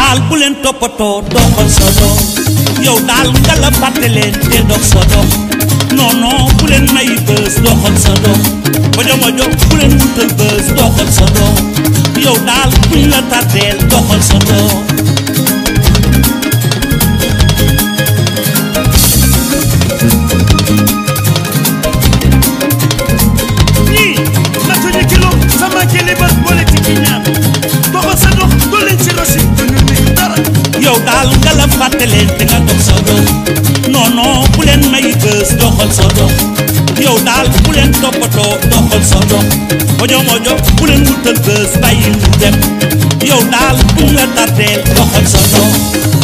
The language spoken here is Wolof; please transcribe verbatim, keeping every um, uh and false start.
daal bu leen toppatoo doxal sa dox yow daal nga la fàtte leen te dox sa dox non non bu leen may bës doxal sa dox mojo mojo bu leen wutal bës doxal sa dox yow daal buñ la tàddeel doxal sa dox yow daal nga la fàtte leen te nga dox sa dox non non bu leen may bës doxal sa dox yow daal bu leen toppatoo doxal sa dox mojo mojo bu leen wutal bës bàyyi mu dem yow daal buñ la tàddeel doxal sa dox